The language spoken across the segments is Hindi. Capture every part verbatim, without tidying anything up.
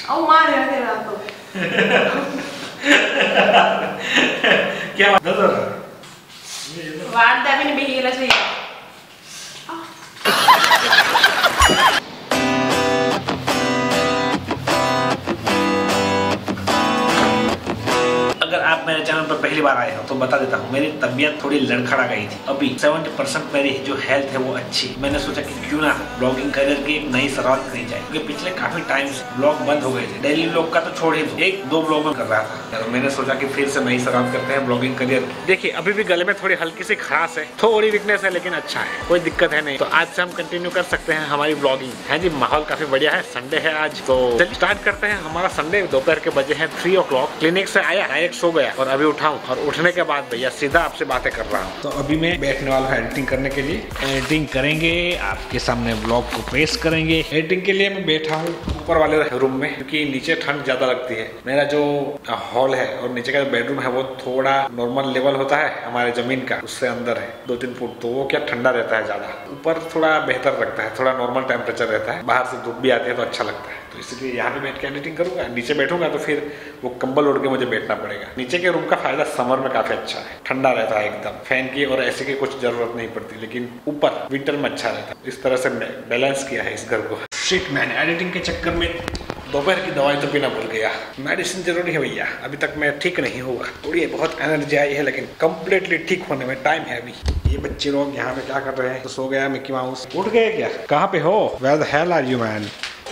Oh, मार यार तेरा तो। क्या बात है? वार्ड दाबी नहीं बिहेला चाहिए। अगर आप मेरे चैनल पर पहली बार आए हो तो बता देता हूँ, मेरी तबीयत थोड़ी लड़खड़ा गई थी। अभी सत्तर परसेंट मेरी जो हेल्थ है वो अच्छी। मैंने सोचा कि क्यों ना ब्लॉगिंग करियर की एक नई शुरुआत करी जाए, क्योंकि पिछले काफी टाइम से ब्लॉग बंद हो गए थे। डेली ब्लॉग का तो छोड़ ही दो, एक दो ब्लॉग में कर रहा था। तो मैंने सोचा कि फिर से नई शुरुआत करते हैं ब्लॉगिंग करियर। देखिए अभी भी गले में थोड़ी हल्की सी खराश है, थोड़ी वीकनेस है, लेकिन अच्छा है, कोई दिक्कत है नहीं। तो आज से हम कंटिन्यू कर सकते हैं हमारी ब्लॉगिंग। है जी, माहौल काफी बढ़िया है, संडे है आज, तो चलिए स्टार्ट करते हैं हमारा संडे। दोपहर के बजे हैं थ्री ओ क्लॉक। क्लिनिक से आया, डायरेक्ट सो गया और अभी उठाऊं और उठने के बाद भैया सीधा आपसे बातें कर रहा हूँ। तो अभी मैं बैठने वाला हूँ एडिटिंग करने के लिए। एडिटिंग करेंगे, आपके सामने ब्लॉग को पेश करेंगे। एडिटिंग के लिए मैं बैठा हूँ ऊपर वाले रूम में, क्योंकि नीचे ठंड ज्यादा लगती है। मेरा जो हॉल है और नीचे का जो बेडरूम है वो थोड़ा नॉर्मल लेवल होता है हमारे जमीन का, उससे अंदर है दो तीन फुट, तो वो क्या ठंडा रहता है ज्यादा। ऊपर थोड़ा बेहतर लगता है, थोड़ा नॉर्मल टेम्परेचर रहता है, बाहर से धूप भी आती है तो अच्छा लगता है। तो इसलिए यहाँ पे बैठ के एडिटिंग करूंगा। नीचे बैठूंगा तो फिर वो कंबल ओढ़ के मुझे बैठना पड़ेगा। नीचे के रूम का फायदा समर में काफी अच्छा है, ठंडा रहता है एकदम, फैन की और ऐसे की कुछ जरूरत नहीं पड़ती, लेकिन ऊपर विंटर में अच्छा रहता है। इस तरह से बैलेंस किया है इस घर को। शिट मैन, एडिटिंग के चक्कर में दोपहर की दवाई तो पीना भूल गया। मेडिसिन जरूरी है भैया, अभी तक मैं ठीक नहीं हुआ। थोड़ी बहुत एनर्जी आई है, लेकिन कम्प्लीटली ठीक होने में टाइम है अभी। ये बच्चे लोग यहाँ पे क्या कर रहे हैं? तो सो गया मिक्की माउस। उठ गए क्या? कहाँ पे हो? Where the hell are you man?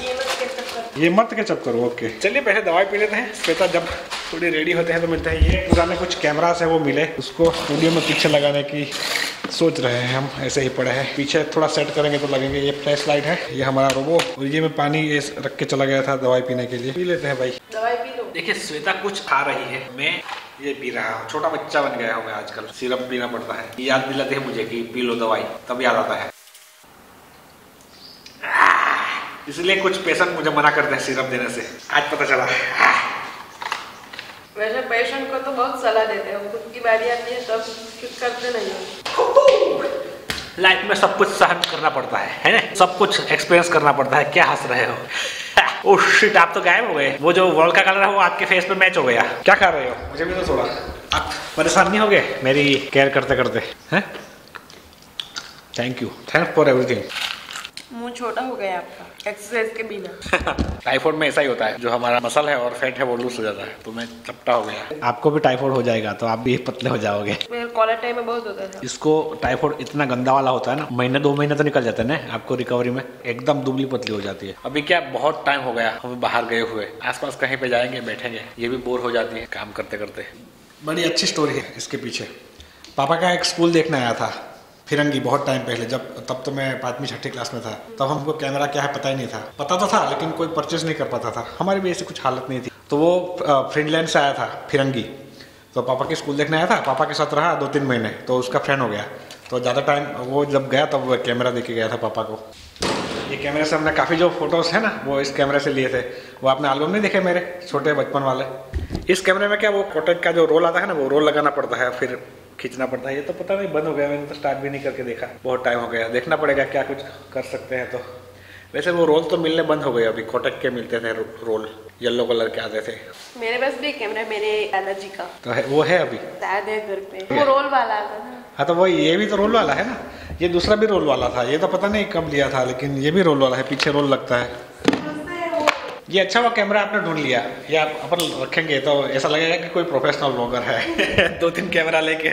ये मत के चप करो। ओके चलिए पहले दवाई पी लेते हैं। श्वेता जब थोड़ी रेडी होते हैं तो मिलते हैं। ये पुराने कुछ कैमरास है वो मिले, उसको स्टूडियो में पीछे लगाने की सोच रहे हैं हम। ऐसे ही पड़े हैं, पीछे थोड़ा सेट करेंगे तो लगेंगे। ये फ्लैश लाइट है, ये हमारा रोबो, और ये मैं पानी ये रख के चला गया था दवाई पीने के लिए। पी लेते हैं भाई, दवाई पी लो। देखिए श्वेता कुछ खा रही है, मैं ये पी रहा हूँ। छोटा बच्चा बन गया हूँ मैं आजकल, सिरप पीना पड़ता है। याद दिलाते हैं मुझे कि पी लो दवाई, तब याद आता है। इसलिए कुछ पेशेंट मुझे मना करते हैं सिरप देने से, आज पता चला। वैसे पेशेंट को तो बहुत सलाह देते हैं, खुद की बारी आती है तब कुछ करते नहीं हो। लाइफ में सब कुछ सहन करना पड़ता है, है ना? सब कुछ एक्सपीरियंस करना पड़ता है। क्या हंस रहे हो? ओह शिट, आप तो गायब हो गए। वो जो वॉल का कलर है वो आपके फेस पे मैच हो गया। क्या खा रहे हो? मुझे भी तो थोड़ा। आप परेशान नहीं हो गए मेरी केयर करते करते? हैं? Thank you, thanks for everything. मुंह छोटा हो गया आपका एक्सरसाइज के बिना। टाइफाइड में ऐसा ही होता है, जो हमारा मसल है और फैट है वो लूज हो जाता है, तो मैं चपटा हो गया। आपको भी टाइफाइड हो जाएगा तो आप भी पतले हो जाओगे। मेरे कॉलेज टाइम में बहुत होता था। इसको टाइफाइड इतना गंदा वाला होता है ना, महीने दो महीने तो निकल जाते हैं ना आपको रिकवरी में, एकदम दुबली पतली हो जाती है। अभी क्या बहुत टाइम हो गया हम बाहर गए हुए, आसपास कहीं पे जाएंगे बैठेंगे, ये भी बोर हो जाती है काम करते करते। बड़ी अच्छी स्टोरी है इसके पीछे। पापा का एक स्कूल देखने आया था फिरंगी, बहुत टाइम पहले, जब तब तो मैं पाँचवीं छठी क्लास में था। तब हमको कैमरा क्या है पता ही नहीं था। पता तो था लेकिन कोई परचेज नहीं कर पाता था, हमारी भी ऐसी कुछ हालत नहीं थी। तो वो फिनलैंड से आया था फिरंगी, तो पापा के स्कूल देखने आया था। पापा के साथ रहा दो तीन महीने, तो उसका फ्रेंड हो गया। तो ज़्यादा टाइम वो जब गया तब वो कैमरा देके गया था पापा को। ये कैमरे से हमने काफ़ी जो फोटोज़ है ना वो इस कैमरे से लिए थे। वो आपने एल्बम नहीं देखे मेरे छोटे बचपन वाले? इस कैमरे में क्या वो कोटेक का जो रोल आता है ना, वो रोल लगाना पड़ता है, फिर खींचना पड़ता है। ये तो पता नहीं बंद हो गया, मैंने तो स्टार्ट भी नहीं करके देखा, बहुत टाइम हो गया। देखना पड़ेगा क्या कुछ कर सकते हैं। तो वैसे वो रोल तो मिलने बंद हो गए, अभी कोटक के मिलते थे रोल, येलो कलर के आते थे। मेरे पास भी कैमरा मेरे एलर्जी का तो है, वो है अभी शायद है घर पे, वो रोल वाला आता था। हाँ तो वो ये भी तो रोल वाला है ना, ये दूसरा भी रोल वाला था। ये तो पता नहीं कब लिया था, लेकिन ये भी रोल वाला है, पीछे रोल लगता है। ये अच्छा वो कैमरा आपने ढूंढ लिया, ये आप अपन रखेंगे तो ऐसा लगेगा कि कोई प्रोफेशनल ब्लॉगर है। दो तीन कैमरा लेके।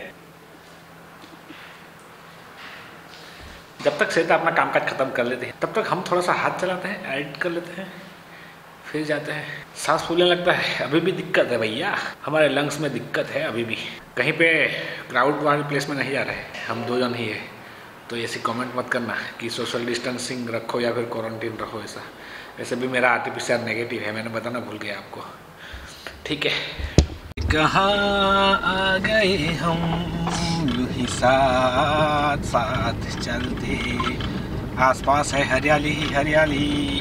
जब तक श्वेता अपना काम काज खत्म कर लेते हैं तब तक हम थोड़ा सा हाथ चलाते हैं, एडिट कर लेते हैं, फिर जाते हैं। सांस फूलने लगता है, अभी भी दिक्कत है भैया, हमारे लंग्स में दिक्कत है अभी भी। कहीं पे क्राउड वाले प्लेस में नहीं जा रहे, हम दो जन ही है। तो ऐसी कमेंट मत करना कि सोशल डिस्टेंसिंग रखो या फिर क्वारंटीन रखो, ऐसा। वैसे भी मेरा R T P C R negative है, मैंने बताना भूल गया आपको। ठीक है, कहाँ आ गए हम यूं ही साथ साथ चलते, आसपास है हरियाली ही हरियाली।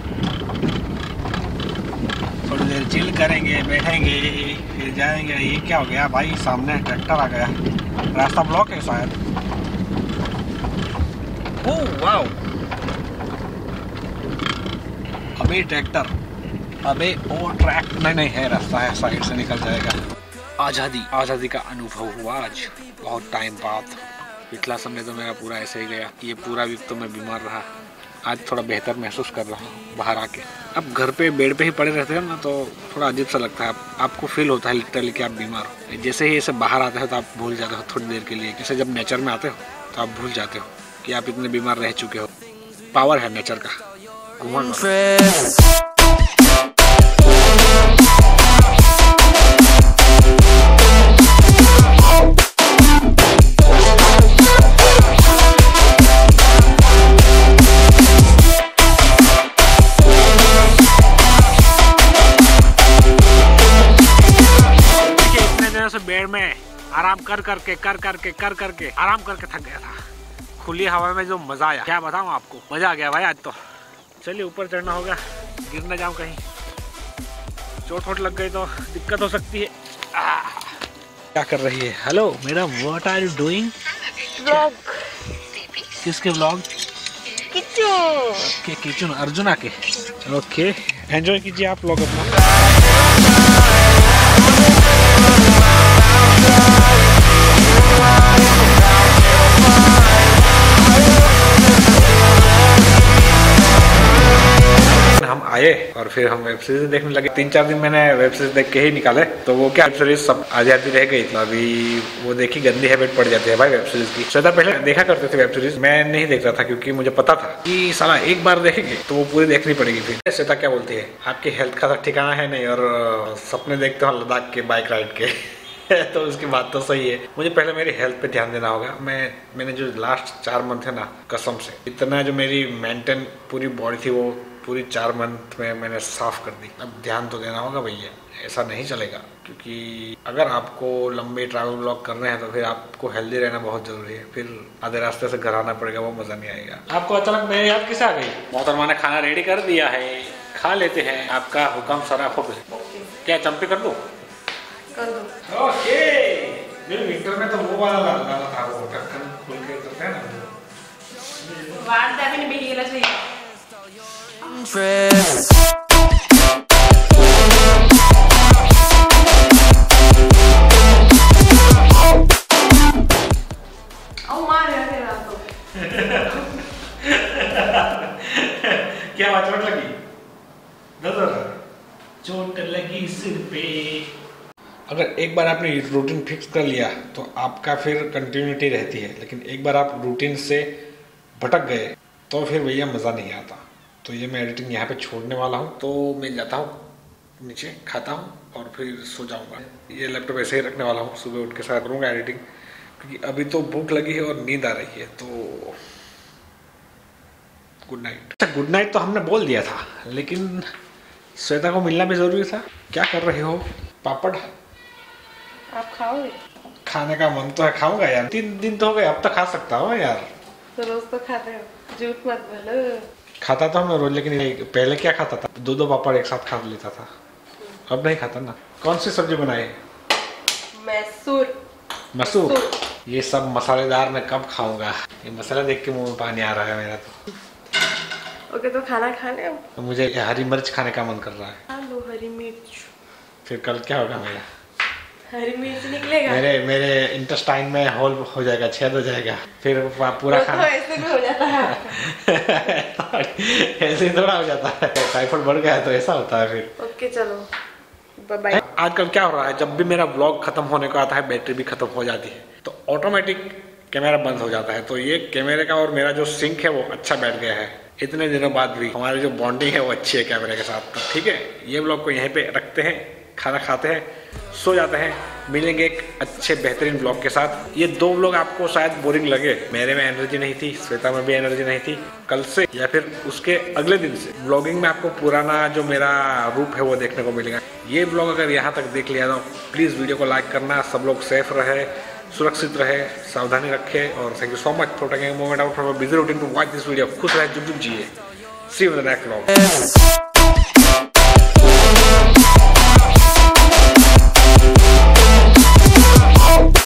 थोड़ी देर चिल करेंगे, बैठेंगे, फिर जाएंगे। ये क्या हो गया भाई, सामने ट्रैक्टर आ गया, रास्ता ब्लॉक है शायद। ओह वाओ, अभी ट्रैक्टर अबे और ट्रैक नहीं नहीं है, रास्ता है, साइड से निकल जाएगा। आज़ादी आज़ादी का अनुभव हुआ आज बहुत टाइम बाद। पिछला समय तो मेरा पूरा ऐसे ही गया, ये पूरा वीक तो मैं बीमार रहा। आज थोड़ा बेहतर महसूस कर रहा हूँ बाहर आके। अब घर पे बेड पे ही पड़े रहते हैं ना तो थोड़ा अजीब सा लगता है। आप, आपको फील होता है लिटरली कि आप बीमार हो। जैसे ही ऐसे बाहर आते हो तो आप भूल जाते हो थोड़ी देर के लिए। जैसे जब नेचर में आते हो तो आप भूल जाते हो कि आप इतने बीमार रह चुके हो। पावर है नेचर का। बेड में आराम कर करके कर करके कर करके आराम करके थक गया था। खुली हवा में जो मजा आया क्या बताऊं आपको, मजा आ गया भाई आज तो। चलिए ऊपर चढ़ना होगा, गिर ना जाऊं कहीं, चोट वोट लग गई तो दिक्कत हो सकती है। आ, क्या कर रही है? हेलो मेरा, what are you doing? Vlog. किसके व्लॉग? किचन के किचन अर्जुना के। ओके एंजॉय कीजिए आप लोग अपना। हम आए और फिर हम वेब सीरीज देखने लगे। तीन चार दिन मैंने वेब सीरीज देख के ही निकाले, तो वो क्या वेब सीरीज सब आधी रह गई थी। अभी वो देखी गंदी हैबिट पड़ जाती है भाई वेब सीरीज की। श्वेता पहले देखा करते थे वेब सीरीज, मैं नहीं देख रहा था क्योंकि मुझे पता था कि साला एक बार देखेंगे तो वो पूरी देखनी पड़ेगी। फिर श्वेता क्या बोलती है, आपकी हेल्थ का ठिकाना है नहीं और सपने देखते हो लद्दाख के बाइक राइड के। तो उसकी बात तो सही है, मुझे पहले मेरी हेल्थ पे ध्यान देना होगा। मैं मैंने जो लास्ट चार मंथ है ना, कसम से इतना जो मेरी मेंटेन पूरी बॉडी थी वो पूरी चार मंथ में मैंने साफ कर दी। अब ध्यान तो देना होगा भैया, ऐसा नहीं चलेगा। क्योंकि अगर आपको लंबे ट्रैवल ब्लॉग करने हैं तो फिर आपको हेल्दी रहना बहुत जरूरी है। फिर आधे रास्ते से घर आना पड़ेगा, वो मजा नहीं आएगा। आपको अचानक मेरी याद किसे आ गई? मोहतरमा ने खाना रेडी कर दिया है, खा लेते हैं। आपका हुक्म सराफुल। क्या चंपी कर दो? कर दो। ओके। मेरे विंटर में तो वो वाला लगाना था, वो ढक्कन खोल के करते हैं ना। वार्ड दाबी ने बेहिला चाहिए। आओ मार यार तेरा तो। क्या बात, चोट लगी? चोट लगी सिर पे। अगर एक बार आपने रूटीन फिक्स कर लिया तो आपका फिर कंटिन्यूटी रहती है, लेकिन एक बार आप रूटीन से भटक गए तो फिर भैया मज़ा नहीं आता। तो ये मैं एडिटिंग यहाँ पे छोड़ने वाला हूँ। तो मैं जाता हूँ नीचे, खाता हूँ और फिर सो जाऊँगा। ये लैपटॉप ऐसे ही रखने वाला हूँ, सुबह उठ के साथ करूँगा एडिटिंग, क्योंकि अभी तो भूख लगी है और नींद आ रही है। तो गुड नाइट। अच्छा गुड नाइट तो हमने बोल दिया था, लेकिन श्वेता को मिलना भी जरूरी था। क्या कर रहे हो? पापड़ आप खाओगे? खाने का मन तो है, खाऊंगा यार। तीन दिन तो हो गए, अब तो खा सकता हूँ यार। तो रोज तो खाते हो, झूठ मत बोलो। खाता था मैं रोज, लेकिन पहले क्या खाता था, दो दो पापड़ एक साथ खा लेता था। अब नहीं खाता ना। कौन सी सब्जी बनाई? मैसूर। मसूर। ये सब मसालेदार मैं कब खाऊंगा? ये मसाला देख के मुंह में पानी आ रहा है मेरा तो। ओके तो खाना खा ले। तो मुझे हरी मिर्च खाने का मन कर रहा है। खा लो हरी मिर्च। फिर कल क्या होगा मेरा? हरी मिर्च निकलेगा। मेरे मेरे इंटेस्टाइन में होल हो जाएगा, छेद हो जाएगा। फिर पूरा तो खाना तो ऐसे भी हो जाता है। ऐसे ही थोड़ा हो जाता है, टाइफाइड बढ़ गया तो ऐसा होता है फिर। ओके चलो बाय बाय। आजकल क्या हो रहा है, जब भी मेरा ब्लॉग खत्म होने को आता है बैटरी भी खत्म हो जाती है, तो ऑटोमेटिक कैमरा बंद हो जाता है। तो ये कैमरे का और मेरा जो सिंक है वो अच्छा बैठ गया है। इतने दिनों बाद भी हमारी जो बॉन्डिंग है वो अच्छी है कैमरे के साथ। तो ठीक है, ये ब्लॉग को यहीं पे रखते हैं, खाना खाते हैं, सो जाते हैं। मिलेंगे एक अच्छे बेहतरीन ब्लॉग के साथ। ये दो ब्लॉग आपको शायद बोरिंग लगे, मेरे में एनर्जी नहीं थी, श्वेता में भी एनर्जी नहीं थी। कल से या फिर उसके अगले दिन से ब्लॉगिंग में आपको पुराना जो मेरा रूप है वो देखने को मिलेगा। ये ब्लॉग अगर यहाँ तक देख लिया तो प्लीज़ वीडियो को लाइक करना। सब लोग सेफ रहे, सुरक्षित रहे, सावधानी रखे। और thank you so much for taking a moment out from a busy routine to watch this video. खुश रहे, जुग जुग जिए। See you in the next vlog.